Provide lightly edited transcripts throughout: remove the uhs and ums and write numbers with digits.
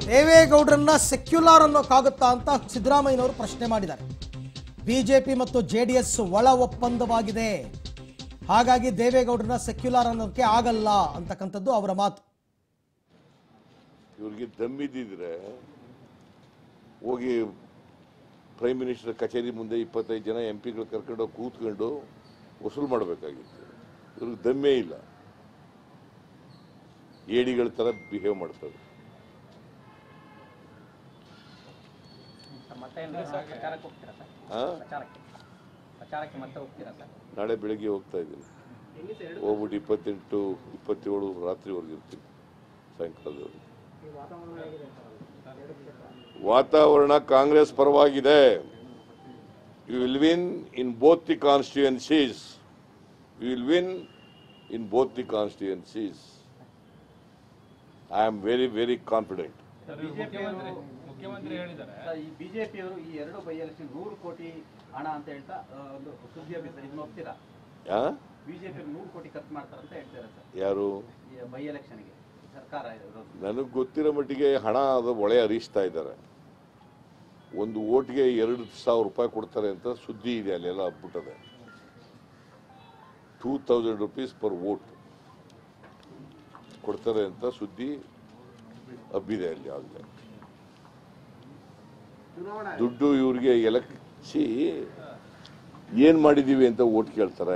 ದೇವೇಗೌಡರನ್ನ secular ಅನ್ನೋಕ್ಕಾಗುತ್ತಾ ಅಂತ ಸಿದ್ದರಾಮಯ್ಯನವರು ಪ್ರಶ್ನೆ ಮಾಡಿದ್ದಾರೆ. ಬಿಜೆಪಿ ಮತ್ತು ಜೆಡಿಎಸ್ ಒಳ ಒಪ್ಪಂದವಾಗಿದೆ, ಹಾಗಾಗಿ ದೇವೇಗೌಡರನ್ನ ಸೆಕ್ಯುಲರ್ ಅನ್ನೋಕೆ ಆಗಲ್ಲ ಅಂತಕ್ಕಂಥದ್ದು ಅವರ ಮಾತು. ಇವರಿಗೆ ದಮ್ಮಿದ್ದಿದ್ರೆ ಹೋಗಿ ಪ್ರೈಮ್ ಮಿನಿಸ್ಟರ್ ಕಚೇರಿ ಮುಂದೆ 25 ಜನ ಎಂಪಿಗಳು ಕರ್ಕೊಂಡು ಕೂತ್ಕೊಂಡು ವಸೂಲು ಮಾಡಬೇಕಾಗಿತ್ತು. ಇವ್ರಿಗೆ ದಮ್ಮೇ ಇಲ್ಲ, ಏಡಿಗಳ ತರ ಬಿಹೇವ್ ಮಾಡ್ತಾರೆ. ನಾಳೆ ಬೆಳಿಗ್ಗೆ ಹೋಗ್ತಾ ಇದ್ದೀನಿ, ಹೋಗ್ಬಿಟ್ಟು 28, 27 ರಾತ್ರಿವರೆಗೆ ಇರ್ತೀನಿ, ಸಾಯಂಕಾಲದವರೆಗೆ. ವಾತಾವರಣ ಕಾಂಗ್ರೆಸ್ ಪರವಾಗಿದೆ. You will win in both the constituencies. You will win in both the constituencies. I am very very confident. ಮುಖ್ಯಮಂತ್ರಿ ಹೇಳಿದ್ದಾರೆ ಈ ಬಿಜೆಪಿಯವರು ಈ 2 ಬೈ ಎಲೆಕ್ಷನ್ 100 ಕೋಟಿ ಹಣ ಅಂತ ಹೇಳ್ತಾ ಒಂದು ಸುದ್ದಿ ಹಬ್ಬಿದ್ದಾರೆ. ಇದನ್ನ ಒಪ್ತೀರಾ? ಬಿಜೆಪಿ 100 ಕೋಟಿ ಖರ್ಚು ಮಾಡ್ತಾರೆ ಅಂತ ಹೇಳ್ತಾರೆ ಸರ್. ಯಾರು? ಬೈ ಎಲೆಕ್ಷನ್ಗೆ ಸರ್ಕಾರ ನನಗೆ ಗೊತ್ತಿರೋ ಮಟ್ಟಿಗೆ ಹಣ ಅದು ಒಳೆ ಹರಿಸ್ತಾ ಇದ್ದಾರೆ. ಒಂದು ಓಟ್ಗೆ 2,000 ರೂಪಾಯಿ ಕೊಡ್ತಾರೆ ಅಂತ ಸುದ್ದಿ ಇದೆ, ಅಲ್ಲೆಲ್ಲ ಹಬ್ಬಿಟ್ಟದೆ. 2,000 rupees ಪರ್ ವೋಟ್ ಕೊಡ್ತಾರೆ ಅಂತ ಸುದ್ದಿ ಹಬ್ಬಿದೆ ಅಲ್ಲಿ. ಆಗಲೇ ದುಡ್ಡು ಇವ್ರಿಗೆ ಎಲೆಕ್ಷಿ ಏನ್ ಮಾಡಿದೀವಿ ಅಂತ ಓಟ್ ಕೇಳ್ತಾರೆ.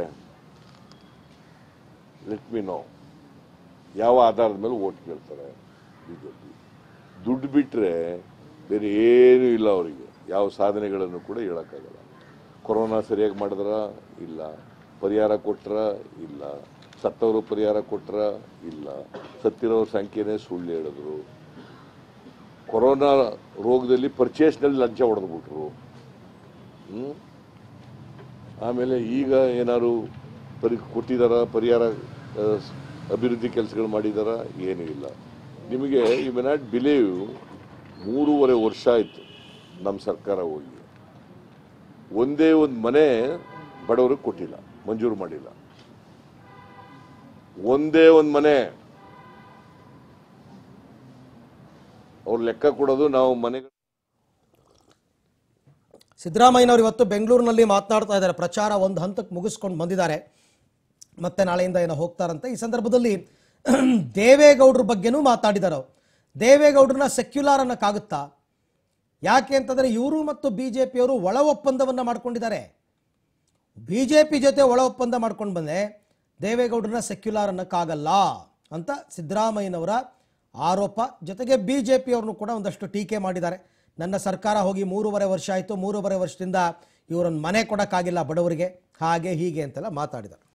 ಲೆಟ್ ಮಿ ನೋ ಯಾವ ಆಧಾರದ ಮೇಲೆ ಓಟ್ ಕೇಳ್ತಾರೆ. ಬಿಜೆಪಿ ದುಡ್ಡು ಬಿಟ್ರೆ ಬೇರೆ ಏನೂ ಇಲ್ಲ ಅವರಿಗೆ. ಯಾವ ಸಾಧನೆಗಳನ್ನು ಕೂಡ ಹೇಳಕ್ಕಾಗಲ್ಲ. ಕೊರೋನಾ ಸರಿಯಾಗಿ ಮಾಡಿದ್ರ ಇಲ್ಲ, ಪರಿಹಾರ ಕೊಟ್ರ ಇಲ್ಲ, ಸತ್ತವರು ಪರಿಹಾರ ಕೊಟ್ರ ಇಲ್ಲ, ಸತ್ತಿರೋರ ಸಂಖ್ಯೆನೇ ಸುಳ್ಳು ಹೇಳಿದ್ರು. ಕೊರೋನಾ ರೋಗದಲ್ಲಿ ಪರ್ಚೇಸ್ನಲ್ಲಿ ಲಂಚ ಹೊಡೆದ್ಬಿಟ್ರು. ಆಮೇಲೆ ಈಗ ಏನಾದ್ರು ಕೊಟ್ಟಿದಾರ, ಪರಿಹಾರ ಅಭಿವೃದ್ಧಿ ಕೆಲಸಗಳು ಮಾಡಿದಾರ? ಏನೂ ಇಲ್ಲ. ನಿಮಗೆ ಯು ಮೆ ನಾಟ್ ಬಿಲೀವ್, 3.5 ವರ್ಷ ಆಯಿತು ನಮ್ಮ ಸರ್ಕಾರ ಹೋಗಿ ಒಂದೇ ಒಂದು ಮನೆ ಬಡವರಿಗೆ ಕೊಟ್ಟಿಲ್ಲ, ಮಂಜೂರು ಮಾಡಿಲ್ಲ. ಒಂದೇ ಒಂದು ಮನೆ. ಅವ್ರು ಲೆಕ್ಕ ಕೊಡೋದು ನಾವು ಮನೆಗಳು. ಸಿದ್ದರಾಮಯ್ಯನವರು ಇವತ್ತು ಬೆಂಗಳೂರಿನಲ್ಲಿ ಮಾತನಾಡ್ತಾ ಇದ್ದಾರೆ. ಪ್ರಚಾರ ಒಂದು ಹಂತಕ್ಕೆ ಮುಗಿಸ್ಕೊಂಡು ಬಂದಿದ್ದಾರೆ, ಮತ್ತೆ ನಾಳೆಯಿಂದ ಏನೋ ಹೋಗ್ತಾರಂತೆ. ಈ ಸಂದರ್ಭದಲ್ಲಿ ದೇವೇಗೌಡರ ಬಗ್ಗೆನೂ ಮಾತಾಡಿದ್ದಾರೆ. ದೇವೇಗೌಡರನ್ನ ಸೆಕ್ಯುಲರ್ ಅನ್ನಕ್ಕಾಗುತ್ತಾ? ಯಾಕೆ ಅಂತಂದರೆ ಇವರು ಮತ್ತು ಬಿಜೆಪಿಯವರು ಒಳ ಒಪ್ಪಂದವನ್ನು ಮಾಡ್ಕೊಂಡಿದ್ದಾರೆ. ಬಿಜೆಪಿ ಜೊತೆ ಒಳ ಒಪ್ಪಂದ ಮಾಡ್ಕೊಂಡು ಬಂದೆ ದೇವೇಗೌಡರನ್ನ ಸೆಕ್ಯುಲರ್ ಅನ್ನಕ್ಕಾಗಲ್ಲ ಅಂತ ಸಿದ್ದರಾಮಯ್ಯನವರ ಆರೋಪ. ಜೊತೆಗೆ ಬಿಜೆಪಿಯವ್ರನ್ನು ಕೂಡ ಒಂದಷ್ಟು ಟೀಕೆ ಮಾಡಿದ್ದಾರೆ. ನನ್ನ ಸರ್ಕಾರ ಹೋಗಿ 3.5 ವರ್ಷ ಆಯಿತು, 3.5 ವರ್ಷದಿಂದ ಇವರನ್ನು ಮನೆ ಕೊಡೋಕ್ಕಾಗಿಲ್ಲ ಬಡವರಿಗೆ, ಹಾಗೆ ಹೀಗೆ ಅಂತೆಲ್ಲ ಮಾತಾಡಿದ್ದಾರೆ.